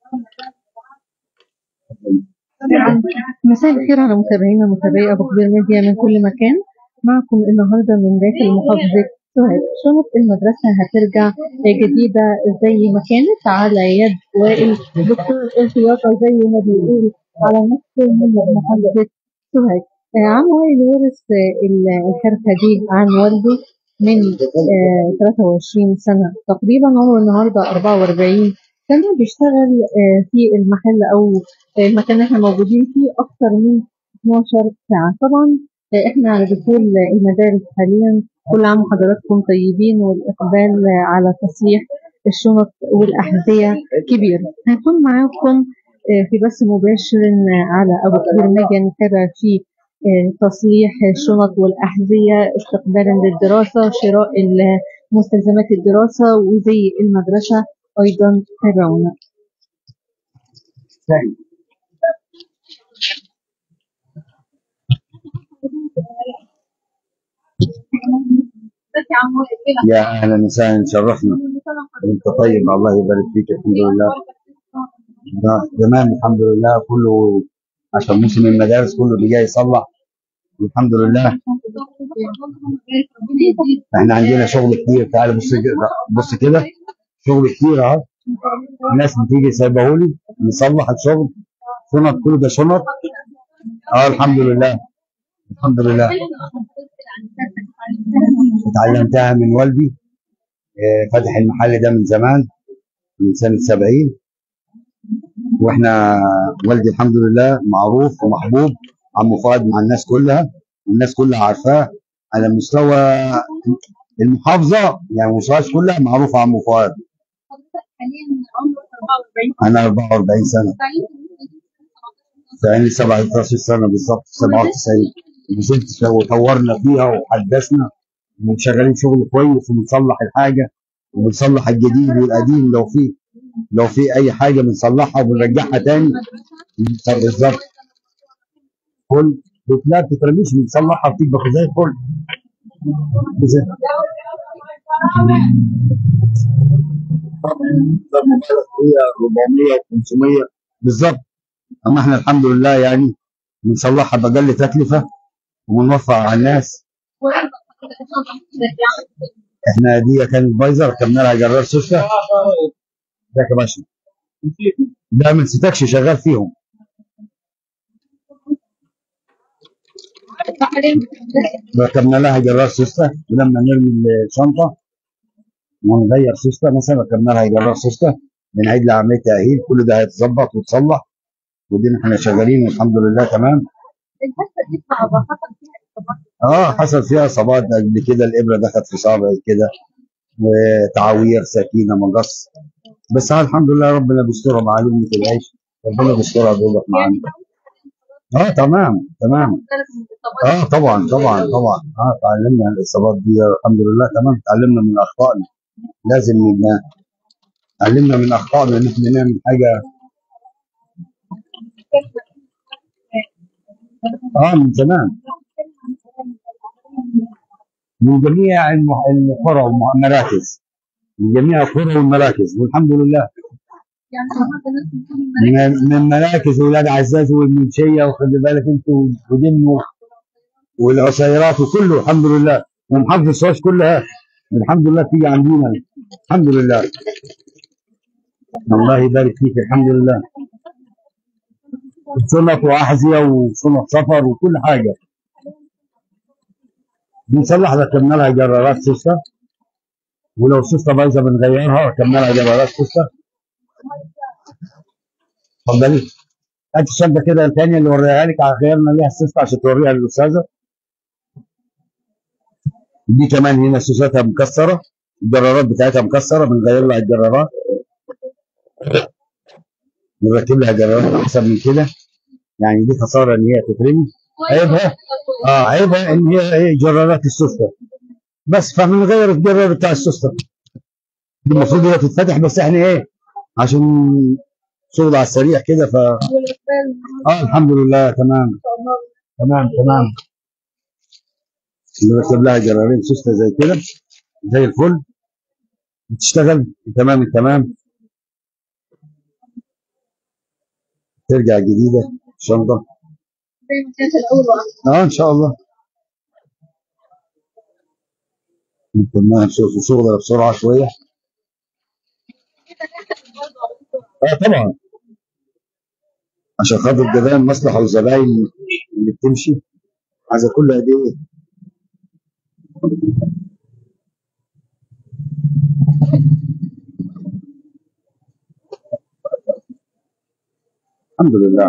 مساء الخير على متابعينا ومتابعي أبو كبير ميديا من كل مكان. معكم النهارده من داخل محافظة سوهاج. شنط المدرسة هترجع جديدة زي ما كانت على يد وائل دكتور الخياطة زي ما بيقول على نفس من محافظة سوهاج. عم وائل ورث الحرفة دي عن والده من 23 سنة تقريبا. هو النهارده 44 سنة بيشتغل في المحل أو المكان اللي احنا موجودين فيه أكثر من 12 ساعة. طبعا احنا على دخول المدارس حاليا. كل عام وحضراتكم طيبين، والإقبال على تصليح الشنط والأحذية كبير. هنكون معاكم في بث مباشر على أبو كبير ميديا نتابع فيه تصليح الشنط والأحذية استقبالا للدراسة، شراء مستلزمات الدراسة وزي المدرسة. أيضا تابعونا. يا اهلا وسهلا، شرفنا. انت طيب، الله يبارك فيك. الحمد لله تمام، الحمد لله كله عشان موسم المدارس كله بيجي يصلح. الحمد لله احنا عندنا شغل كتير. تعال بص كده، بص كده، شغل كتير اهو. الناس بتيجي سايبهولي نصلح الشغل. شنط، كل ده شنط. الحمد لله، الحمد لله. اتعلمتها من والدي. فتح المحل ده من زمان، من سنة 70. واحنا والدي الحمد لله معروف ومحبوب. عمو فؤاد مع الناس كلها، والناس كلها عارفاه على مستوى المحافظة، يعني مستواش كلها معروف عمو فؤاد. أنا 44 سنة. يعني 17 سنة بالظبط، 97. نزلت وطورنا فيها وحدثنا وشغالين شغل كويس، وبنصلح الحاجة وبنصلح الجديد والقديم. لو في أي حاجة بنصلحها وبنرجعها تاني. بالظبط. فل لا بتترميش، بنصلحها بتبقى زي الفل. هي 400 و500 بالظبط. اما احنا الحمد لله يعني بنصلحها بأقل تكلفة وبنوفر على الناس. احنا دي كانت بايظه، ركبنا لها جرار سوسته. ده يا باشا، ده ما نسيتكش شغال فيهم. ركبنا لها جرار سوسته، ولما نرمي الشنطه ونغير سوسته مثلا ركبنا لها جرار سوسته، بنعيد لها عمليه تاهيل. كل ده هيتظبط وتصلح، ودينا احنا شغالين والحمد لله تمام. حصل فيها اصابات قبل كده، الابره دخلت في صابعي كده، وتعاوير، سكينه، مقص. بس الحمد لله ربنا بيسترها معلومة العيش، ربنا بيسترها بيوقف معانا. تمام تمام. طبعا طبعا طبعا. تعلمنا الاصابات دي الحمد لله تمام. تعلمنا من اخطائنا، لازم تعلمنا من اخطائنا ان احنا نعمل حاجه. من زمان، من جميع القرى والمراكز، من جميع القرى والمراكز، والحمد لله. من مراكز ولاد عزاز والمنشيه، وخلي بالك انتوا ودمو والعسيرات وكله الحمد لله، ومحافظه سوهاج كلها الحمد لله تيجي عندنا. الحمد لله، الله يبارك فيك. الحمد لله، شنط واحذيه وشنط سفر وكل حاجه بنصلح. ركبنا لها جرارات سوسته، ولو سوسته بايظه بنغيرها. ركبنا لها جرارات سوسته. اتفضلي، هات الشنطه كده الثانيه اللي وريها لك، غيرنا ليها السوسته عشان توريها للاستاذه. دي كمان هنا سوستها مكسره، الجرارات بتاعتها مكسره، بنغير لها الجرارات، نركب لها جرارات احسن من كده. يعني دي خساره ان هي تترمي. عيبها عيبها ان هي جرارات السوسته بس، فبنغير الجرار بتاع السوسته. المفروض هي تتفتح، بس احنا عشان شغل على السريع كده الحمد لله تمام تمام تمام. نركب لها جرارين سوسته زي كده زي الفل، بتشتغل تمام التمام. ترجع جديده شنطه زي ما كانت الاول. ان شاء الله. ممكن ما نشوف شغلها بسرعه شويه. طبعا عشان خاطر جيران مصلحه وزباين اللي بتمشي عايزه كل هديه. الحمد لله.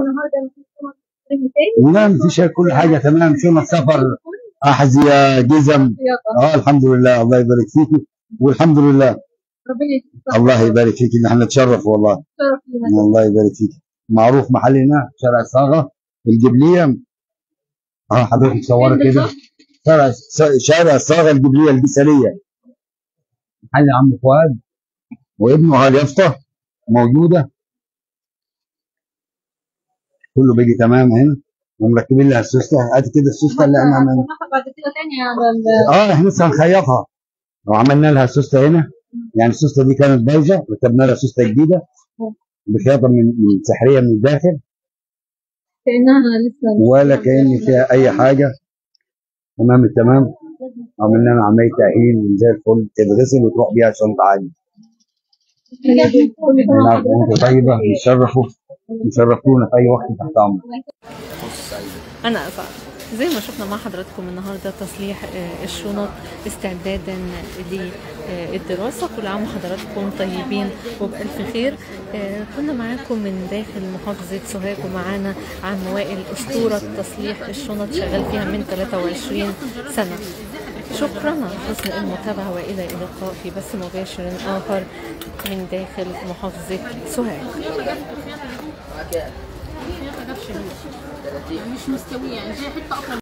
لا مفيش، كل حاجه تمام. شنط سفر، احذيه، جزم. الحمد لله. الله يبارك فيكي والحمد لله. ربنا يستر. الله يبارك فيكي، نحن نتشرف والله. شرف لنا. الله يبارك فيكي. معروف محلنا شارع صاغه الجبليه. حضرتك تصوري كده شارع صاغه الجبليه البساليه. محل عم فؤاد وابنه اليافطه موجوده. كله بيجي تمام هنا ومركبين لها السوسته. ادي كده السوسته اللي احنا عملنا. بعد كده تاني على احنا لسه هنخيطها وعملنا لها سوسته هنا. يعني السوسته دي كانت بايظه ركبنا لها سوسته جديده بخياطه من سحريه من الداخل كانها لسه ولا كأن فيها اي حاجه. تمام التمام. عملنا لها عمليه تاهيل زي الفل، تتغسل وتروح بيها شنطه عادي. وانت طيبه. يشرفونا في اي وقت تحت امرك. أنا أسعد. زي ما شفنا مع حضراتكم النهارده تصليح الشنط استعدادا للدراسة. كل عام وحضراتكم طيبين وبألف خير. كنا معاكم من داخل محافظة سوهاج ومعانا عم وائل أسطورة تصليح الشنط شغال فيها من 23 سنة. شكرا على حسن المتابعة وإلى اللقاء في بث مباشر آخر من داخل محافظة سوهاج. مش مستوية يعني زي حتة